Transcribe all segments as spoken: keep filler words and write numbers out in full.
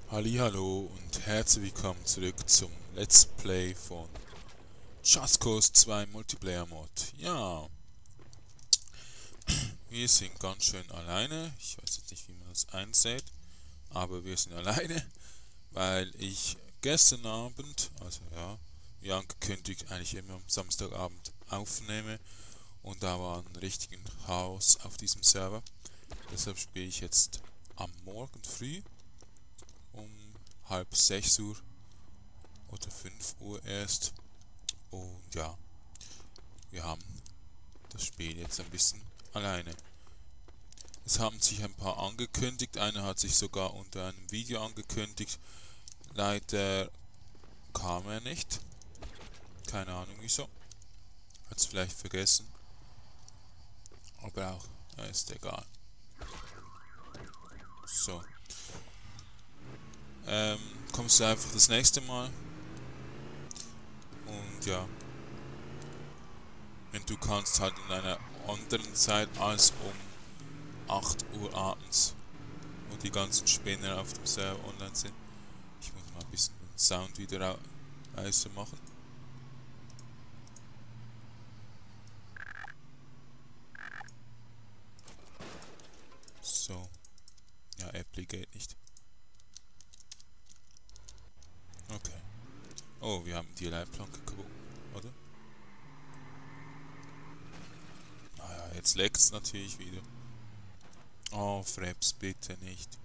Hallihallo und herzlich willkommen zurück zum Let's Play von Just Cause zwei Multiplayer Mod. Ja, wir sind ganz schön alleine. Ich weiß jetzt nicht, wie man das einsieht, aber wir sind alleine, weil ich gestern Abend, also ja, wie angekündigt, eigentlich immer am Samstagabend aufnehme und da war ein richtigen Chaos auf diesem Server. Deshalb spiele ich jetzt am Morgen früh um halb sechs Uhr oder fünf Uhr erst. Und ja, wir haben das Spiel jetzt ein bisschen alleine. Es haben sich ein paar angekündigt, einer hat sich sogar unter einem Video angekündigt. Leider kam er nicht. Keine Ahnung wieso. Hat es vielleicht vergessen. Aber auch, ja, ist egal. So. Ähm, kommst du einfach das nächste Mal. Und ja. Wenn du kannst, halt in einer anderen Zeit als um acht Uhr abends, wo die ganzen Spinner auf dem Server online sind. Ich muss mal ein bisschen den Sound wieder leiser machen. So. Ja, Apply geht nicht. Okay. Oh, wir haben die Leitplanke kaputt, oder? Naja, jetzt leckt's natürlich wieder. Oh, Fraps, bitte nicht.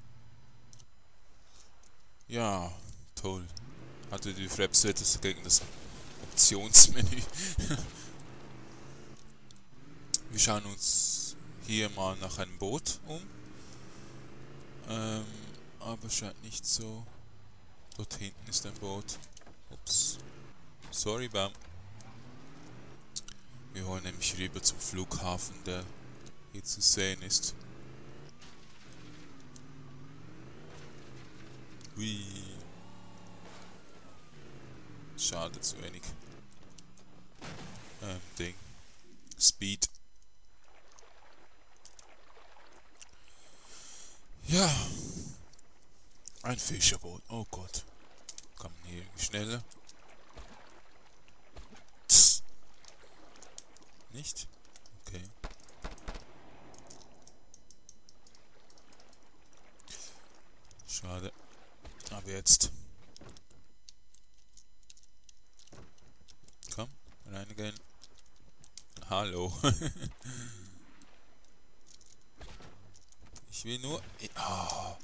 Ja, toll. Hatte die Fraps etwas gegen das Optionsmenü. Wir schauen uns hier mal nach einem Boot um. Ähm, aber scheint nicht so. Dort hinten ist ein Boot. Ups. Sorry, Baum. Wir wollen nämlich rüber zum Flughafen, der hier zu sehen ist. Hui. Schade, zu wenig. Ähm, Ding. Speed. Ja. Ein Fischerboot. Oh Gott. Kann man hier irgendwie schneller? Tss. Nicht? Okay. Schade. Aber jetzt. Komm, reingehen. Hallo. Ich will nur... Oh.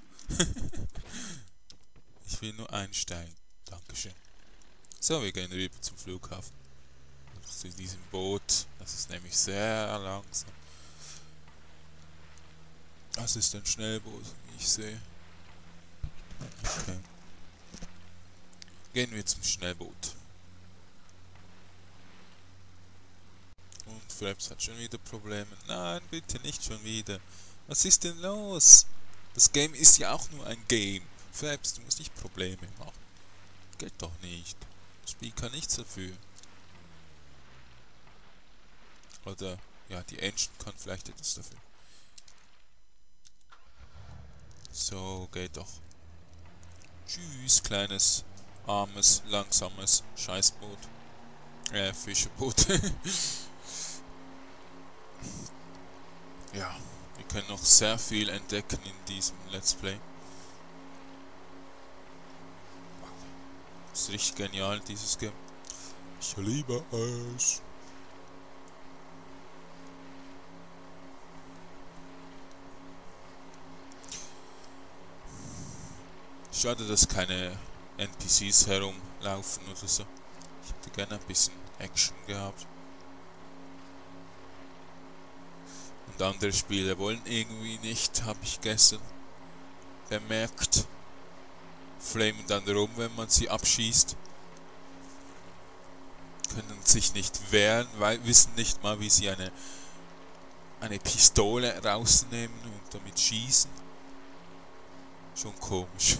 Ich will nur einsteigen. Dankeschön. So, wir gehen rüber zum Flughafen. Zu diesem Boot. Das ist nämlich sehr langsam. Das ist ein Schnellboot, wie ich sehe. Okay. Gehen wir zum Schnellboot. Und Fraps hat schon wieder Probleme. Nein, bitte nicht schon wieder. Was ist denn los? Das Game ist ja auch nur ein Game. Fraps, du musst nicht Probleme machen. Geht doch nicht. Das Spiel kann nichts dafür. Oder, ja, die Engine kann vielleicht etwas dafür. So, geht doch. Tschüss, kleines, armes, langsames Scheißboot. Äh, Fischerboot. Ja, wir können noch sehr viel entdecken in diesem Let's Play. Das ist richtig genial, dieses Game. Ich liebe es. Schade, dass keine N P Cs herumlaufen oder so. Ich hätte gerne ein bisschen Action gehabt. Und andere Spiele wollen irgendwie nicht, habe ich gestern bemerkt. Flamen dann rum, wenn man sie abschießt. Können sich nicht wehren, weil wissen nicht mal, wie sie eine, eine Pistole rausnehmen und damit schießen. Schon komisch.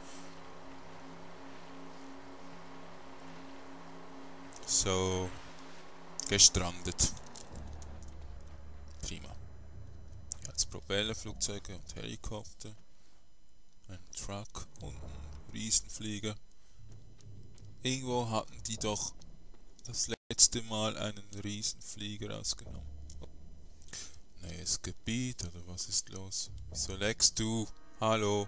So, gestrandet. Prima. Jetzt Propellerflugzeuge und Helikopter. Ein Truck und Riesenflieger. Irgendwo hatten die doch das letzte Mal einen Riesenflieger rausgenommen. Neues Gebiet, oder was ist los? Wieso leckst du? Hallo?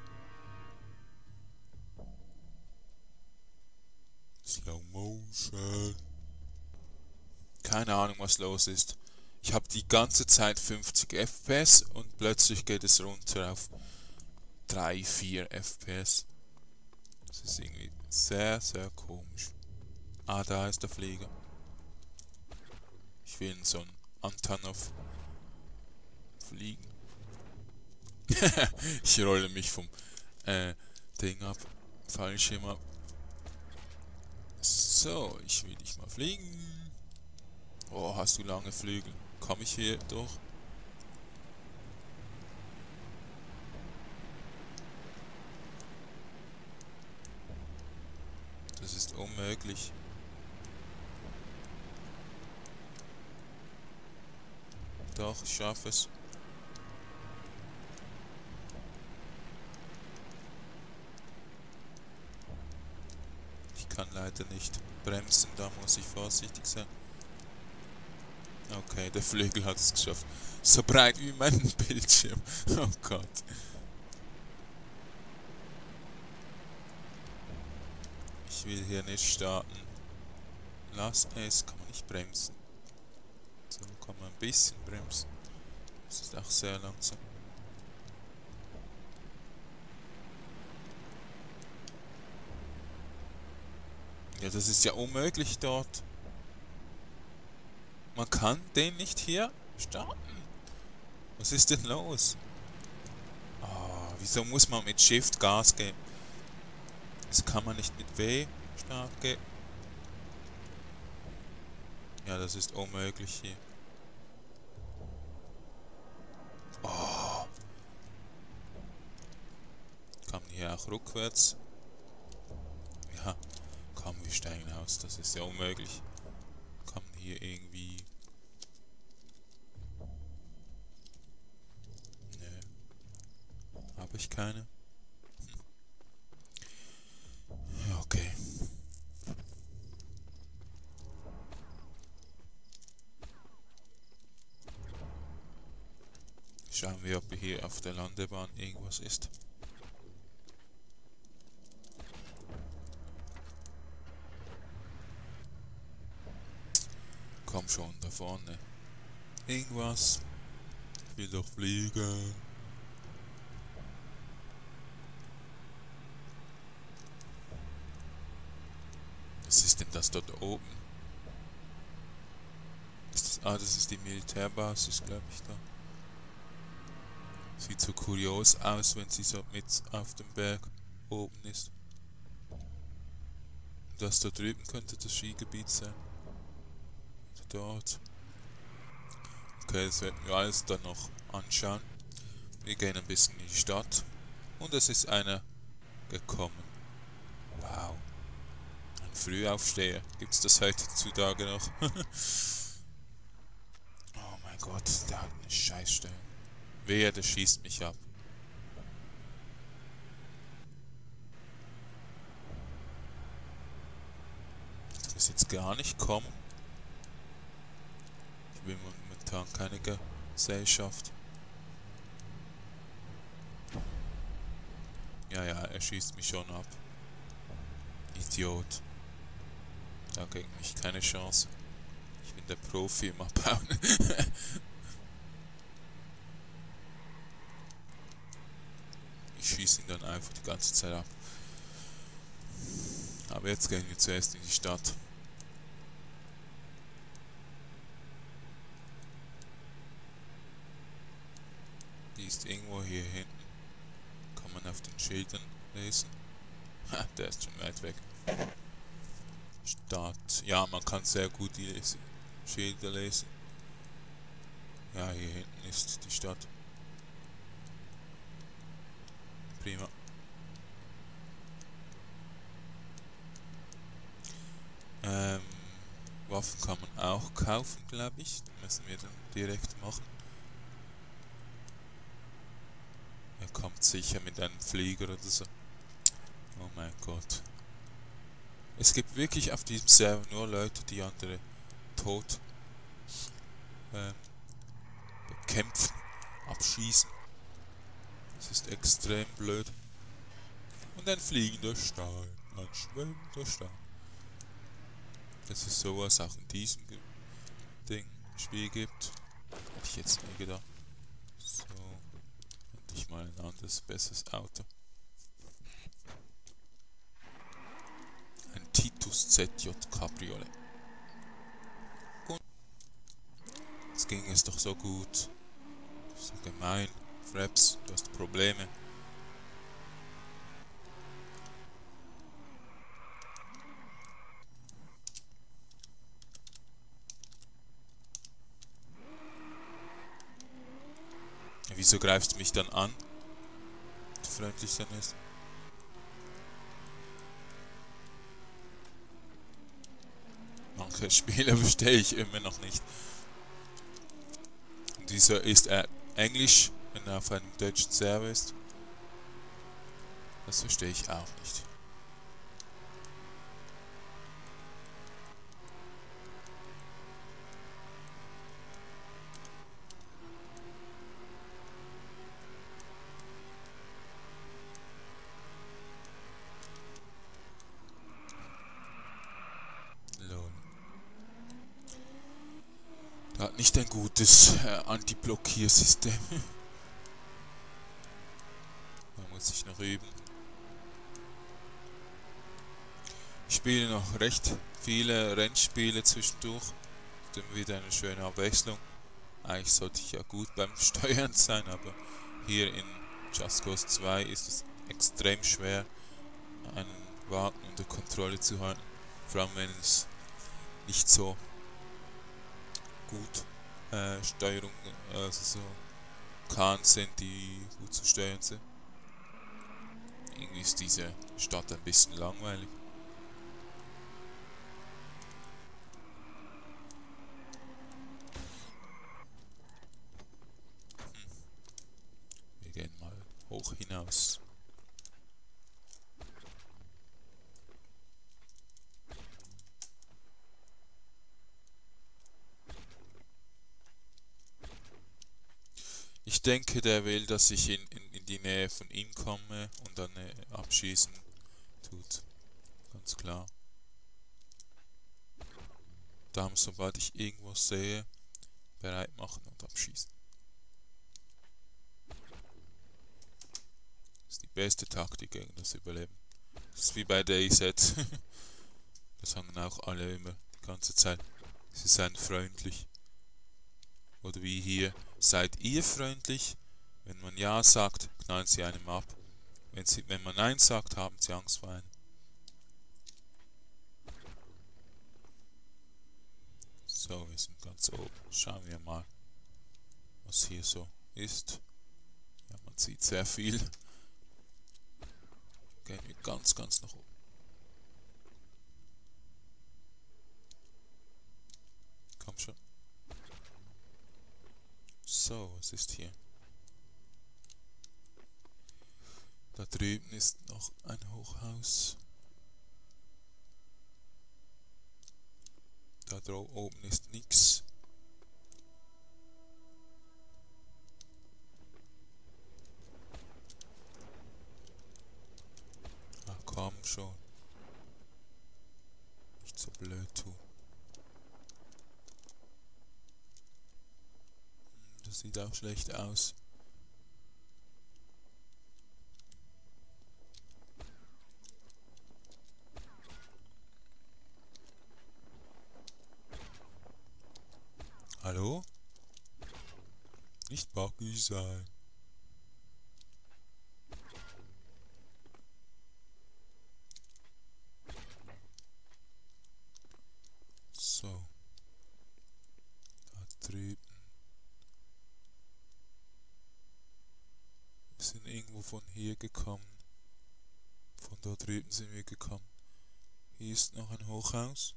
Slow Motion. Keine Ahnung, was los ist. Ich habe die ganze Zeit fünfzig F P S und plötzlich geht es runter auf drei, vier F P S. Das ist irgendwie sehr, sehr komisch. Ah, da ist der Flieger. Ich will in so einen Antonov fliegen. Ich rolle mich vom äh, Ding ab. Fallschirm ab. So, ich will dich mal fliegen. Oh, hast du lange Flügel? Komm ich hier durch? Das ist unmöglich. Doch, ich schaffe es. Ich kann leider nicht bremsen, da muss ich vorsichtig sein. Okay, der Flügel hat es geschafft. So breit wie mein Bildschirm. Oh Gott. Ich will hier nicht starten. Lass es, kann man nicht bremsen. So kann man ein bisschen bremsen. Das ist auch sehr langsam. Ja, das ist ja unmöglich dort. Man kann den nicht hier starten. Was ist denn los? Oh, wieso muss man mit Shift Gas geben? Das kann man nicht mit W Start geben. Ja, das ist unmöglich hier. Oh. Kann man hier auch rückwärts? Ja, komm, wir steigen aus. Das ist ja unmöglich. Kann man hier irgendwie... Nö. Habe ich keine? Hm. Ja, okay. Schauen wir, ob hier auf der Landebahn irgendwas ist. Komm schon, da vorne. Irgendwas. Ich will doch fliegen. Was ist denn das dort oben? Ist das, ah, das ist die Militärbasis, glaube ich, da. Sieht so kurios aus, wenn sie so mit auf dem Berg oben ist. Das da drüben könnte das Skigebiet sein. Oder dort. Okay, das werden wir alles dann noch anschauen. Wir gehen ein bisschen in die Stadt. Und es ist einer gekommen. Wow. Ein Frühaufsteher. Gibt es das heutzutage noch? Oh mein Gott, der hat eine Scheißstelle. Wer, der schießt mich ab. Ich muss jetzt gar nicht kommen. Ich will momentan keine Gesellschaft. Ja, ja, er schießt mich schon ab. Idiot. Da gegen mich keine Chance. Ich bin der Profi im Abbauen. Ich schieße ihn dann einfach die ganze Zeit ab. Aber jetzt gehen wir zuerst in die Stadt. Die ist irgendwo hier hinten. Kann man auf den Schildern lesen. Ha, der ist schon weit weg. Stadt. Ja, man kann sehr gut die lesen. Schilder lesen. Ja, hier hinten ist die Stadt. Prima. Ähm, Waffen kann man auch kaufen, glaube ich. Müssen wir dann direkt machen. Er kommt sicher mit einem Flieger oder so. Oh mein Gott. Es gibt wirklich auf diesem Server nur Leute, die andere tot ähm, bekämpfen, abschießen. Das ist extrem blöd. Und ein fliegender Stein, ein schwimmender Stein. Dass es sowas auch in diesem Ge Ding Spiel gibt, hätte ich jetzt nie gedacht. So, endlich mal ein anderes, besseres Auto. Ein Titus Z J Cabriolet. Und jetzt ging es doch so gut. So gemein. Fraps, du hast Probleme. Wieso greifst du mich dann an? Wenn du freundlich sein ist. Manche Spiele verstehe ich immer noch nicht. Und wieso ist er Englisch, wenn er auf einem deutschen Server ist? Das verstehe ich auch nicht. Lol. Er hat nicht ein gutes äh, Anti-Blockiersystem. Da muss ich noch üben. Ich spiele noch recht viele Rennspiele zwischendurch. Das ist immer wieder eine schöne Abwechslung. Eigentlich sollte ich ja gut beim Steuern sein, aber hier in Just Cause zwei ist es extrem schwer, einen Wagen unter Kontrolle zu halten. Vor allem wenn es nicht so gut äh, Steuerung, also so Kahns sind, die gut zu steuern sind. Irgendwie ist diese Stadt ein bisschen langweilig. Wir gehen mal hoch hinaus. Ich denke, der will, dass ich in, in, in die Nähe von ihm komme und dann äh, abschießen tut. Ganz klar. Darum, sobald ich irgendwo sehe, bereit machen und abschießen. Das ist die beste Taktik gegen das Überleben. Das ist wie bei DayZ. Das sagen auch alle immer die ganze Zeit. Sie seien freundlich. Oder wie hier, seid ihr freundlich? Wenn man Ja sagt, knallen sie einem ab. Wenn, sie, wenn man Nein sagt, haben sie Angst vor einem. So, wir sind ganz oben. Schauen wir mal, was hier so ist. Ja, man sieht sehr viel. Gehen wir ganz, ganz nach oben. Komm schon. So, was ist hier? Da drüben ist noch ein Hochhaus. Da oben ist nix. Ach komm schon. Nicht so blöd tun. Das sieht auch schlecht aus. Hallo? Nicht buggy sein. So. Da drüben. Wir sind irgendwo von hier gekommen. Von da drüben sind wir gekommen. Hier ist noch ein Hochhaus.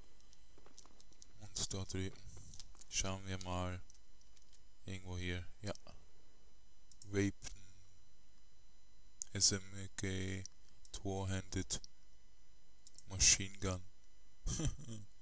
Und da drüben. Schauen wir mal. Irgendwo hier. Ja. Vapen. S M G. Four-Handed Machine Gun.